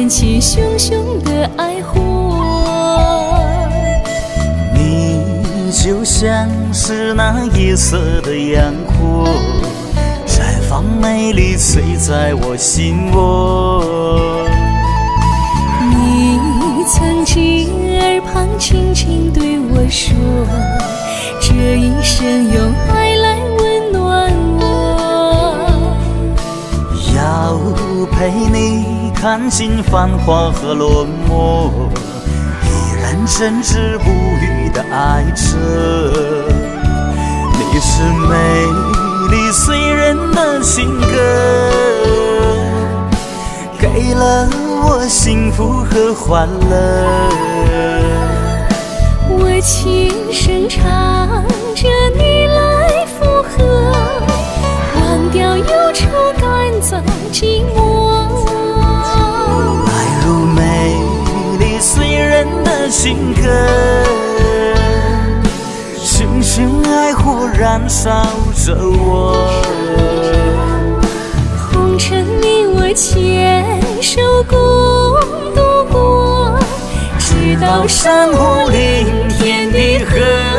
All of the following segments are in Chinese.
燃起熊熊的爱火。 你就像是那夜色的阳火，绽放美丽，醉在我心窝。 你曾经耳旁轻轻对我说，这一生用爱来温暖我。 要陪你看尽繁华和落寞，依然真挚不渝的爱着。你是美丽醉人的情歌，给了我幸福和欢乐。 我轻声唱着你来附和，忘掉忧愁，赶走寂寞。 爱如美丽醉人的情歌，熊熊爱火燃烧着我。 红尘你我牵手共度过，直到山河令天地合。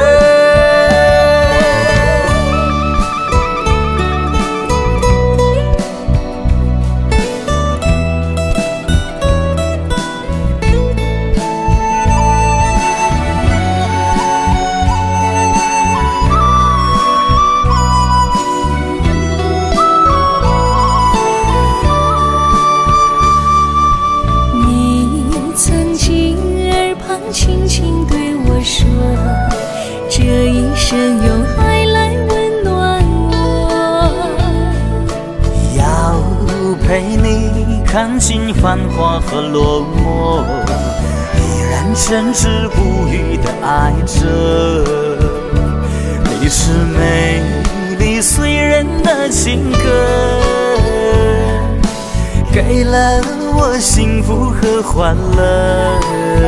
轻轻对我说，这一生用爱来温暖我。 要陪你看尽繁华和落寞，依然真挚不渝的爱着。你是美丽醉人的情歌，给了我幸福和欢乐。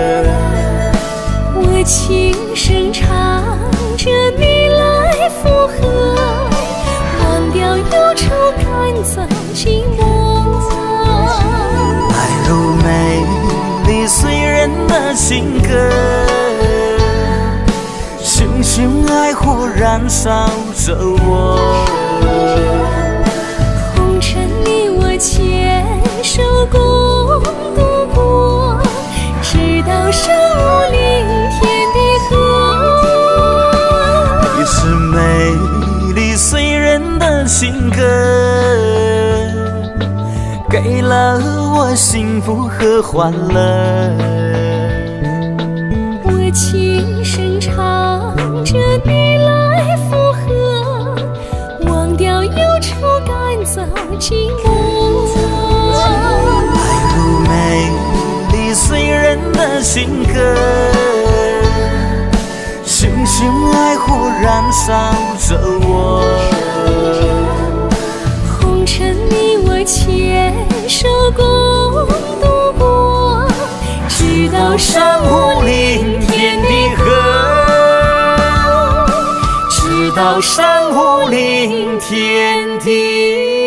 我轻声唱着你来附和，忘掉忧愁，赶走寂寞。 爱如美丽醉人的情歌，熊熊爱火燃烧着我。 红尘你我牵手共度过，直到山无陵天地合。 你是美丽醉人的情歌，给了我幸福和欢乐。 我轻声唱着你来附和，忘掉忧愁，赶走寂寞。 爱如美丽醉人的情歌，熊熊爱火燃烧着我。 红尘你我牵手共度过，直到山无陵天地合。 直到山无陵天地